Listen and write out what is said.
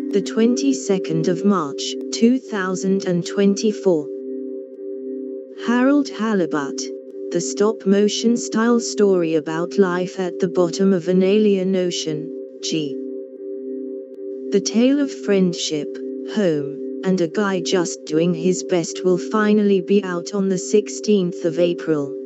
The 22nd of March, 2024. Harold Halibut, the stop-motion style story about life at the bottom of an alien ocean, G. The tale of friendship, home, and a guy just doing his best will finally be out on the 16th of April.